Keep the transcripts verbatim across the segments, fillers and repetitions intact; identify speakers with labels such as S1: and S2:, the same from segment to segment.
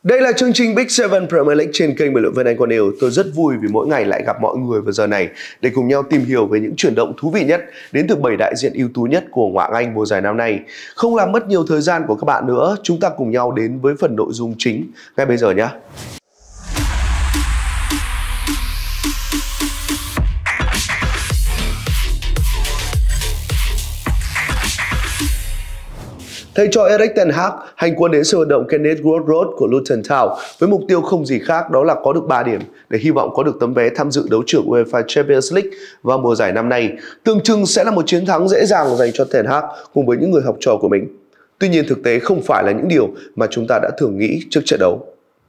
S1: Đây là chương trình Big Seven Premier League trên kênh bình luận viên Anh Quang Yêu. Tôi rất vui vì mỗi ngày lại gặp mọi người vào giờ này để cùng nhau tìm hiểu về những chuyển động thú vị nhất đến từ bảy đại diện ưu tú nhất của Ngoại hạng Anh mùa giải năm nay. Không làm mất nhiều thời gian của các bạn nữa, chúng ta cùng nhau đến với phần nội dung chính ngay bây giờ nhé. Thầy trò Erik ten Hag hành quân đến sân vận động Kenneth Road Road của Luton Town với mục tiêu không gì khác đó là có được ba điểm để hy vọng có được tấm vé tham dự đấu trường UEFA Champions League vào mùa giải năm nay. Tưởng chừng sẽ là một chiến thắng dễ dàng dành cho ten Hag cùng với những người học trò của mình. Tuy nhiên thực tế không phải là những điều mà chúng ta đã thường nghĩ trước trận đấu.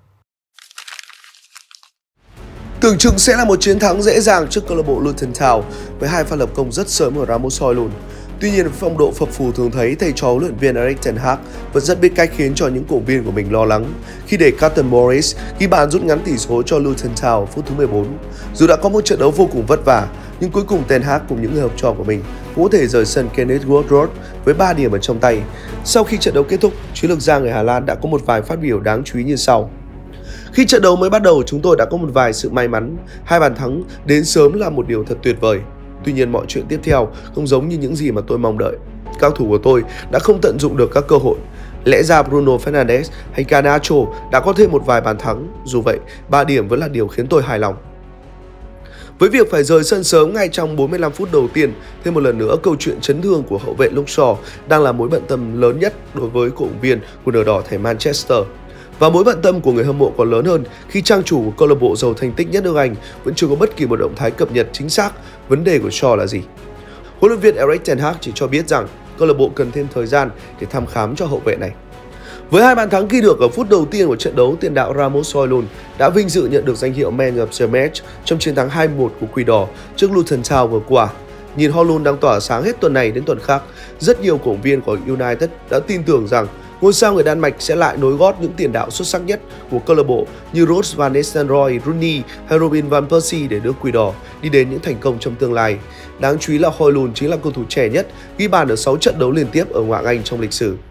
S1: Tưởng chừng sẽ là một chiến thắng dễ dàng trước câu lạc bộ Luton Town với hai pha lập công rất sớm của Rasmus Højlund. Tuy nhiên, với phong độ phập phù thường thấy, thầy trò huấn luyện viên Erik ten Hag vẫn rất biết cách khiến cho những cổ động viên của mình lo lắng khi để Carlton Morris ghi bàn rút ngắn tỷ số cho Luton Town phút thứ mười bốn. Dù đã có một trận đấu vô cùng vất vả, nhưng cuối cùng ten Hag cùng những người học trò của mình cũng có thể rời sân Kenneth Road Road với ba điểm ở trong tay. Sau khi trận đấu kết thúc, chiến lược gia người Hà Lan đã có một vài phát biểu đáng chú ý như sau. Khi trận đấu mới bắt đầu, chúng tôi đã có một vài sự may mắn. Hai bàn thắng đến sớm là một điều thật tuyệt vời. Tuy nhiên mọi chuyện tiếp theo không giống như những gì mà tôi mong đợi. Các thủ của tôi đã không tận dụng được các cơ hội. Lẽ ra Bruno Fernandes hay Garnacho đã có thêm một vài bàn thắng. Dù vậy, ba điểm vẫn là điều khiến tôi hài lòng. Với việc phải rời sân sớm ngay trong bốn mươi lăm phút đầu tiên, thêm một lần nữa câu chuyện chấn thương của hậu vệ Luke Shaw đang là mối bận tâm lớn nhất đối với cổ động viên của nửa đỏ thẻ Manchester. Và mối bận tâm của người hâm mộ còn lớn hơn khi trang chủ của câu lạc bộ giàu thành tích nhất nước Anh vẫn chưa có bất kỳ một động thái cập nhật chính xác vấn đề của Shaw là gì. Huấn luyện viên Erik ten Hag chỉ cho biết rằng câu lạc bộ cần thêm thời gian để thăm khám cho hậu vệ này. Với hai bàn thắng ghi được ở phút đầu tiên của trận đấu, tiền đạo Rasmus Højlund đã vinh dự nhận được danh hiệu Man of the Match trong chiến thắng hai một của Quỷ Đỏ trước Luton Town vừa qua. Nhìn Højlund đang tỏa sáng hết tuần này đến tuần khác, rất nhiều cổ động viên của United đã tin tưởng rằng ngôi sao người Đan Mạch sẽ lại nối gót những tiền đạo xuất sắc nhất của câu lạc bộ như Ruud van Nistelrooy, Rooney hay Robin van Persie để đưa Quỷ Đỏ đi đến những thành công trong tương lai. Đáng chú ý là Højlund chính là cầu thủ trẻ nhất ghi bàn ở sáu trận đấu liên tiếp ở Ngoại hạng Anh trong lịch sử.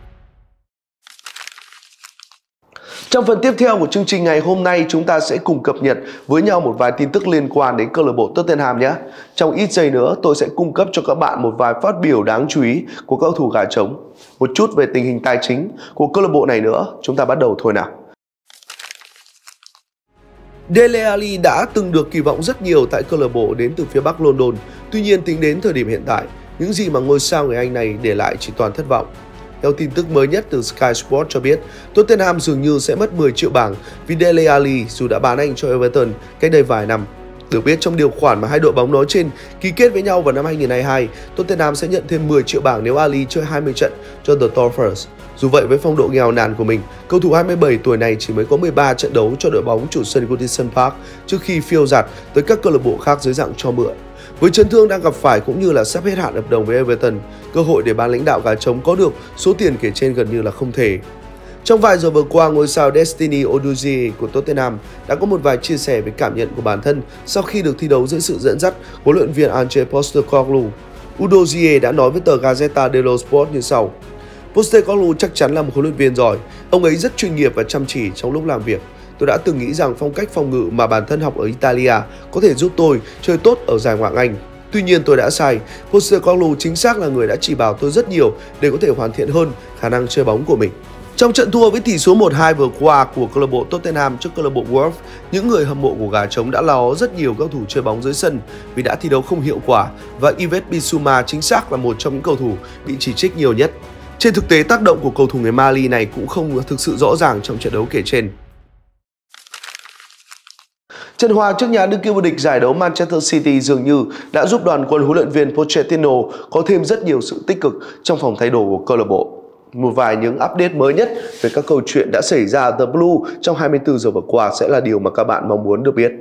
S1: Trong phần tiếp theo của chương trình ngày hôm nay, chúng ta sẽ cùng cập nhật với nhau một vài tin tức liên quan đến câu lạc bộ Tottenham nhé. Trong ít giây nữa, tôi sẽ cung cấp cho các bạn một vài phát biểu đáng chú ý của các cầu thủ gà trống. Một chút về tình hình tài chính của câu lạc bộ này nữa, chúng ta bắt đầu thôi nào. Dele Alli đã từng được kỳ vọng rất nhiều tại câu lạc bộ đến từ phía Bắc London. Tuy nhiên, tính đến thời điểm hiện tại, những gì mà ngôi sao người Anh này để lại chỉ toàn thất vọng. Theo tin tức mới nhất từ Sky Sports cho biết, Tottenham dường như sẽ mất mười triệu bảng vì Dele Alli dù đã bán anh cho Everton cách đây vài năm. Được biết trong điều khoản mà hai đội bóng nói trên ký kết với nhau vào năm hai nghìn không trăm hai mươi hai, Tottenham sẽ nhận thêm mười triệu bảng nếu Alli chơi hai mươi trận cho The Toffers. Dù vậy, với phong độ nghèo nàn của mình, cầu thủ hai mươi bảy tuổi này chỉ mới có mười ba trận đấu cho đội bóng chủ sân Goodison Park trước khi phiêu dạt tới các câu lạc bộ khác dưới dạng cho mượn. Với chấn thương đang gặp phải cũng như là sắp hết hạn hợp đồng với Everton, cơ hội để ban lãnh đạo gà trống có được số tiền kể trên gần như là không thể. Trong vài giờ vừa qua, ngôi sao Destiny Udogie của Tottenham đã có một vài chia sẻ về cảm nhận của bản thân sau khi được thi đấu dưới sự dẫn dắt của huấn luyện viên Ange Postecoglou. Udogie đã nói với tờ Gazzetta dello Sport như sau: Postecoglou chắc chắn là một huấn luyện viên giỏi, ông ấy rất chuyên nghiệp và chăm chỉ trong lúc làm việc. Tôi đã từng nghĩ rằng phong cách phòng ngự mà bản thân học ở Italia có thể giúp tôi chơi tốt ở giải Ngoại hạng Anh. Tuy nhiên tôi đã sai, Postecoglou chính xác là người đã chỉ bảo tôi rất nhiều để có thể hoàn thiện hơn khả năng chơi bóng của mình. Trong trận thua với tỷ số một hai vừa qua của câu lạc bộ Tottenham trước câu lạc bộ Wolves, những người hâm mộ của gà trống đã lo rất nhiều cầu thủ chơi bóng dưới sân vì đã thi đấu không hiệu quả và Yves Bissouma chính xác là một trong những cầu thủ bị chỉ trích nhiều nhất. Trên thực tế, tác động của cầu thủ người Mali này cũng không thực sự rõ ràng trong trận đấu kể trên. Trận hòa trước nhà đương kim vô địch giải đấu Manchester City dường như đã giúp đoàn quân huấn luyện viên Pochettino có thêm rất nhiều sự tích cực trong phòng thay đồ của câu lạc bộ. Một vài những update mới nhất về các câu chuyện đã xảy ra The Blue trong hai mươi tư giờ vừa qua sẽ là điều mà các bạn mong muốn được biết.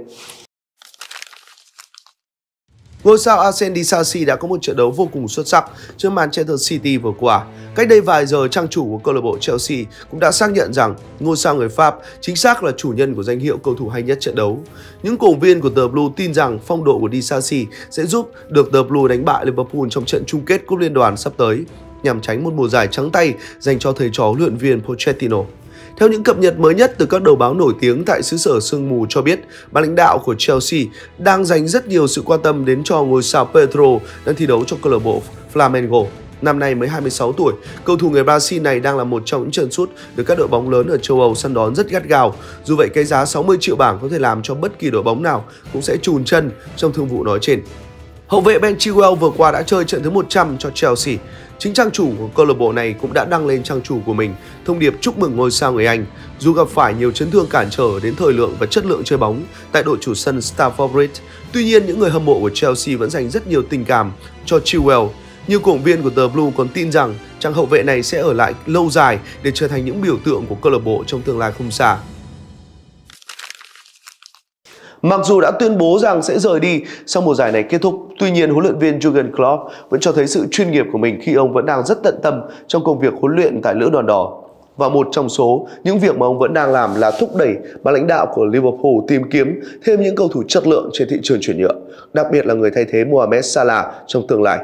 S1: Ngôi sao Arsene Disasi đã có một trận đấu vô cùng xuất sắc trước Manchester City vừa qua. Cách đây vài giờ, trang chủ của câu lạc bộ Chelsea cũng đã xác nhận rằng ngôi sao người Pháp chính xác là chủ nhân của danh hiệu cầu thủ hay nhất trận đấu. Những cổ động viên của The Blue tin rằng phong độ của Disasi sẽ giúp được The Blue đánh bại Liverpool trong trận chung kết Cúp Liên đoàn sắp tới, nhằm tránh một mùa giải trắng tay dành cho thầy trò huấn luyện viên Pochettino. Theo những cập nhật mới nhất từ các đầu báo nổi tiếng tại xứ sở sương mù cho biết, ban lãnh đạo của Chelsea đang dành rất nhiều sự quan tâm đến cho ngôi sao Pedro đang thi đấu cho câu lạc bộ Flamengo. Năm nay mới hai mươi sáu tuổi, cầu thủ người Brazil này đang là một trong những chân sút được các đội bóng lớn ở châu Âu săn đón rất gắt gao. Dù vậy, cái giá sáu mươi triệu bảng có thể làm cho bất kỳ đội bóng nào cũng sẽ chùn chân trong thương vụ nói trên. Hậu vệ Ben Chilwell vừa qua đã chơi trận thứ một trăm cho Chelsea. Chính trang chủ của câu lạc bộ này cũng đã đăng lên trang chủ của mình thông điệp chúc mừng ngôi sao người Anh. Dù gặp phải nhiều chấn thương cản trở đến thời lượng và chất lượng chơi bóng tại đội chủ sân Stamford Bridge, tuy nhiên những người hâm mộ của Chelsea vẫn dành rất nhiều tình cảm cho Chilwell. Nhiều cổ động viên của The Blue còn tin rằng chàng hậu vệ này sẽ ở lại lâu dài để trở thành những biểu tượng của câu lạc bộ trong tương lai không xa. Mặc dù đã tuyên bố rằng sẽ rời đi sau mùa giải này kết thúc, tuy nhiên huấn luyện viên Jurgen Klopp vẫn cho thấy sự chuyên nghiệp của mình khi ông vẫn đang rất tận tâm trong công việc huấn luyện tại Lữ đoàn đỏ. Và một trong số những việc mà ông vẫn đang làm là thúc đẩy ban lãnh đạo của Liverpool tìm kiếm thêm những cầu thủ chất lượng trên thị trường chuyển nhượng, đặc biệt là người thay thế Mohamed Salah trong tương lai.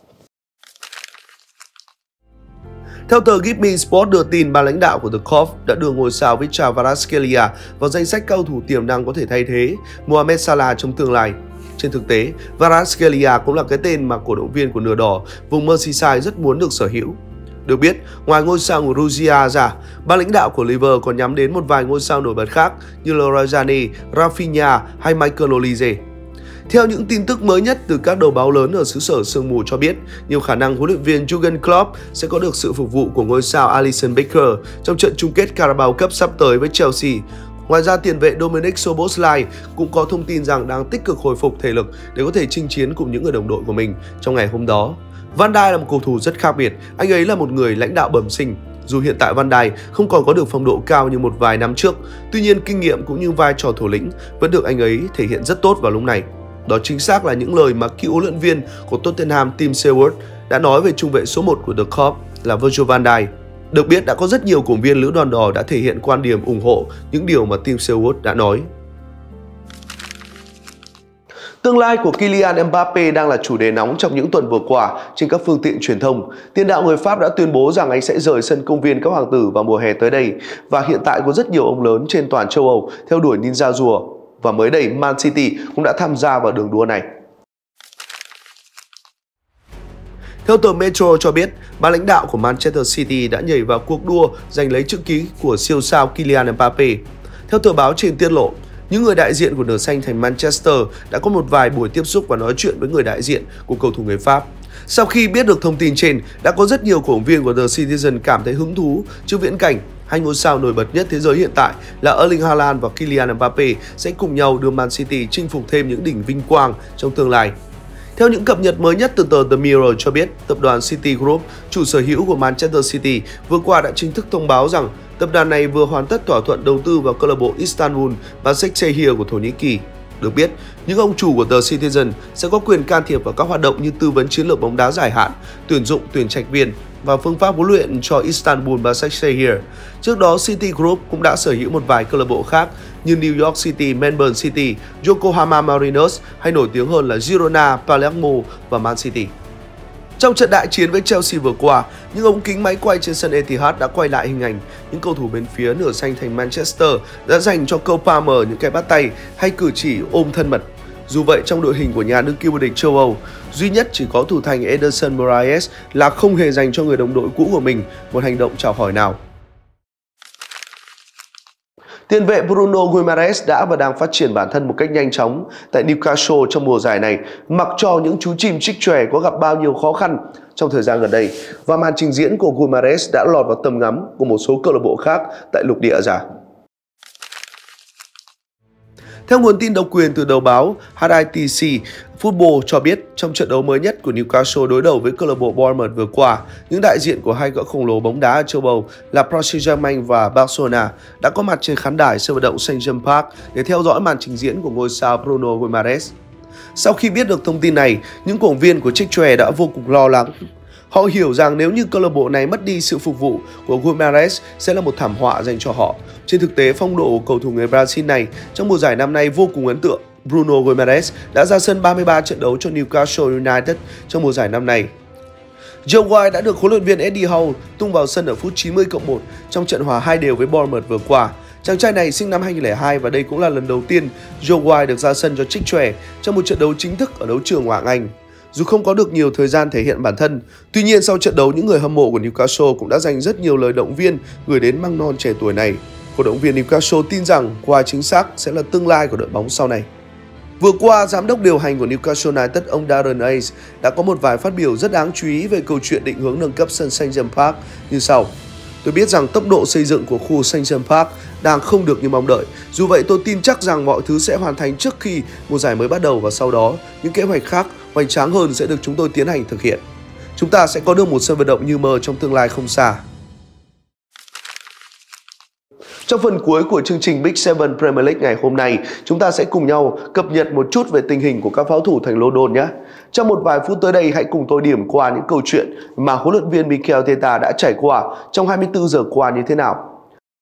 S1: Theo tờ Give Me Sport đưa tin, ban lãnh đạo của The Cop đã đưa ngôi sao Victor Kvaratskhelia vào danh sách cầu thủ tiềm năng có thể thay thế Mohamed Salah trong tương lai. Trên thực tế, Kvaratskhelia cũng là cái tên mà cổ động viên của nửa đỏ vùng Merseyside rất muốn được sở hữu. Được biết, ngoài ngôi sao của Ruzia ra, ban lãnh đạo của Liverpool còn nhắm đến một vài ngôi sao nổi bật khác như Leroy Sané, Rafinha hay Michael Olise. Theo những tin tức mới nhất từ các đầu báo lớn ở xứ sở sương mù cho biết, nhiều khả năng huấn luyện viên Jurgen Klopp sẽ có được sự phục vụ của ngôi sao Alisson Becker trong trận chung kết Carabao Cup sắp tới với Chelsea. Ngoài ra, tiền vệ Dominic Szoboszlai cũng có thông tin rằng đang tích cực hồi phục thể lực để có thể chinh chiến cùng những người đồng đội của mình trong ngày hôm đó. Van Dijk là một cầu thủ rất khác biệt, anh ấy là một người lãnh đạo bẩm sinh. Dù hiện tại Van Dijk không còn có được phong độ cao như một vài năm trước, tuy nhiên kinh nghiệm cũng như vai trò thủ lĩnh vẫn được anh ấy thể hiện rất tốt vào lúc này. Đó chính xác là những lời mà cựu huấn luyện viên của Tottenham Tim Sherwood đã nói về trung vệ số một của The Cop là Virgil van Dijk. Được biết, đã có rất nhiều cổ động viên Lữ đoàn đỏ đã thể hiện quan điểm ủng hộ những điều mà Tim Sherwood đã nói. Tương lai của Kylian Mbappe đang là chủ đề nóng trong những tuần vừa qua trên các phương tiện truyền thông. Tiền đạo người Pháp đã tuyên bố rằng anh sẽ rời sân công viên các hoàng tử vào mùa hè tới đây, và hiện tại có rất nhiều ông lớn trên toàn châu Âu theo đuổi Ninja rùa. Và mới đây, Man City cũng đã tham gia vào đường đua này. Theo tờ Metro cho biết, ban lãnh đạo của Manchester City đã nhảy vào cuộc đua giành lấy chữ ký của siêu sao Kylian Mbappe. Theo tờ báo trên tiết lộ, những người đại diện của nửa xanh thành Manchester đã có một vài buổi tiếp xúc và nói chuyện với người đại diện của cầu thủ người Pháp. Sau khi biết được thông tin trên, đã có rất nhiều cổ động viên của The Citizen cảm thấy hứng thú trước viễn cảnh hai ngôi sao nổi bật nhất thế giới hiện tại là Erling Haaland và Kylian Mbappe sẽ cùng nhau đưa Man City chinh phục thêm những đỉnh vinh quang trong tương lai. Theo những cập nhật mới nhất từ tờ The Mirror cho biết, tập đoàn City Group, chủ sở hữu của Manchester City, vừa qua đã chính thức thông báo rằng tập đoàn này vừa hoàn tất thỏa thuận đầu tư vào câu lạc bộ Istanbul và Başakşehir của Thổ Nhĩ Kỳ. Được biết, những ông chủ của The Citizen sẽ có quyền can thiệp vào các hoạt động như tư vấn chiến lược bóng đá dài hạn, tuyển dụng tuyển trạch viên và phương pháp huấn luyện cho Istanbul và Başakşehir. Trước đó, City Group cũng đã sở hữu một vài câu lạc bộ khác như New York City, Melbourne City, Yokohama Mariners hay nổi tiếng hơn là Girona, Palermo và Man City. Trong trận đại chiến với Chelsea vừa qua, những ống kính máy quay trên sân Etihad đã quay lại hình ảnh những cầu thủ bên phía nửa xanh thành Manchester đã dành cho Cole Palmer những cái bắt tay hay cử chỉ ôm thân mật. Dù vậy, trong đội hình của nhà đương kim vô địch châu Âu, duy nhất chỉ có thủ thành Ederson Moraes là không hề dành cho người đồng đội cũ của mình một hành động chào hỏi nào. Tiền vệ Bruno Guimaraes đã và đang phát triển bản thân một cách nhanh chóng tại Newcastle trong mùa giải này, mặc cho những chú chim trích chòe có gặp bao nhiêu khó khăn trong thời gian gần đây, và màn trình diễn của Guimaraes đã lọt vào tầm ngắm của một số câu lạc bộ khác tại lục địa Ả. Theo nguồn tin độc quyền từ đầu báo hát i tê xê Football cho biết, trong trận đấu mới nhất của Newcastle đối đầu với câu lạc bộ Bournemouth vừa qua, những đại diện của hai gã khổng lồ bóng đá ở châu Âu là Paris Saint-Germain và Barcelona đã có mặt trên khán đài sân vận động Saint James Park để theo dõi màn trình diễn của ngôi sao Bruno Guimaraes. Sau khi biết được thông tin này, những cổ động viên của Chiếc Chòe đã vô cùng lo lắng. Họ hiểu rằng nếu như câu lạc bộ này mất đi sự phục vụ của Guimaraes sẽ là một thảm họa dành cho họ. Trên thực tế, phong độ của cầu thủ người Brazil này trong mùa giải năm nay vô cùng ấn tượng. Bruno Guimaraes đã ra sân ba mươi ba trận đấu cho Newcastle United trong mùa giải năm nay. Joe White đã được huấn luyện viên Eddie Howe tung vào sân ở phút chín mươi cộng một trong trận hòa hai đều với Bournemouth vừa qua. Chàng trai này sinh năm hai nghìn không trăm lẻ hai và đây cũng là lần đầu tiên Joe White được ra sân cho Trích Chòe trong một trận đấu chính thức ở đấu trường Ngoại hạng Anh. Dù không có được nhiều thời gian thể hiện bản thân, tuy nhiên sau trận đấu những người hâm mộ của Newcastle cũng đã dành rất nhiều lời động viên gửi đến măng non trẻ tuổi này. Cổ động viên Newcastle tin rằng White chính xác sẽ là tương lai của đội bóng sau này. Vừa qua, giám đốc điều hành của Newcastle United ông Darren Hayes đã có một vài phát biểu rất đáng chú ý về câu chuyện định hướng nâng cấp sân Saint James Park như sau. Tôi biết rằng tốc độ xây dựng của khu Saint James Park đang không được như mong đợi. Dù vậy, tôi tin chắc rằng mọi thứ sẽ hoàn thành trước khi mùa giải mới bắt đầu và sau đó, những kế hoạch khác hoành tráng hơn sẽ được chúng tôi tiến hành thực hiện. Chúng ta sẽ có được một sân vận động như mơ trong tương lai không xa. Trong phần cuối của chương trình Big Seven Premier League ngày hôm nay, chúng ta sẽ cùng nhau cập nhật một chút về tình hình của các pháo thủ thành London nhé. Trong một vài phút tới đây, hãy cùng tôi điểm qua những câu chuyện mà huấn luyện viên Mikel Arteta đã trải qua trong hai mươi tư giờ qua như thế nào.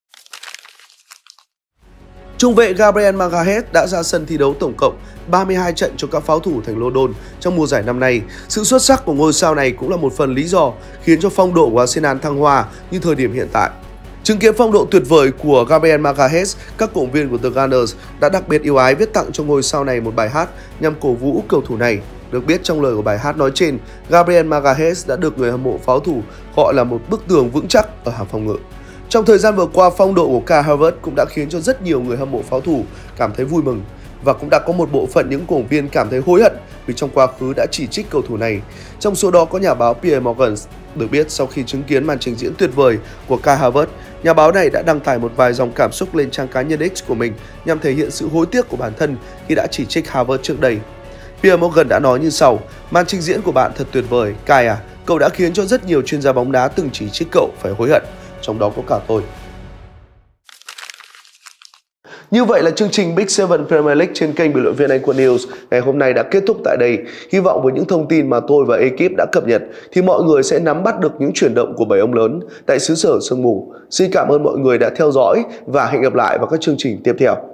S1: Trung vệ Gabriel Magalhaes đã ra sân thi đấu tổng cộng ba mươi hai trận cho các pháo thủ thành London trong mùa giải năm nay. Sự xuất sắc của ngôi sao này cũng là một phần lý do khiến cho phong độ của Arsenal thăng hoa như thời điểm hiện tại. Chứng kiến phong độ tuyệt vời của Gabriel Magalhaes, các cổ động viên của The Gunners đã đặc biệt yêu ái viết tặng cho ngôi sao này một bài hát nhằm cổ vũ cầu thủ này. Được biết trong lời của bài hát nói trên, Gabriel Magalhaes đã được người hâm mộ pháo thủ gọi là một bức tường vững chắc ở hàng phòng ngự. Trong thời gian vừa qua, phong độ của Kai Havertz cũng đã khiến cho rất nhiều người hâm mộ pháo thủ cảm thấy vui mừng. Và cũng đã có một bộ phận những cổ động viên cảm thấy hối hận vì trong quá khứ đã chỉ trích cầu thủ này. Trong số đó có nhà báo Piers Morgan. Được biết sau khi chứng kiến màn trình diễn tuyệt vời của Kai Havertz, nhà báo này đã đăng tải một vài dòng cảm xúc lên trang cá nhân X của mình nhằm thể hiện sự hối tiếc của bản thân khi đã chỉ trích Havertz trước đây. Piers Morgan đã nói như sau: "Màn trình diễn của bạn thật tuyệt vời, Kai à, cậu đã khiến cho rất nhiều chuyên gia bóng đá từng chỉ trích cậu phải hối hận, trong đó có cả tôi." Như vậy là chương trình Big Seven Premier League trên kênh bình luận viên Anh Quân News ngày hôm nay đã kết thúc tại đây. Hy vọng với những thông tin mà tôi và ekip đã cập nhật thì mọi người sẽ nắm bắt được những chuyển động của bảy ông lớn tại xứ sở sương mù. Xin cảm ơn mọi người đã theo dõi và hẹn gặp lại vào các chương trình tiếp theo.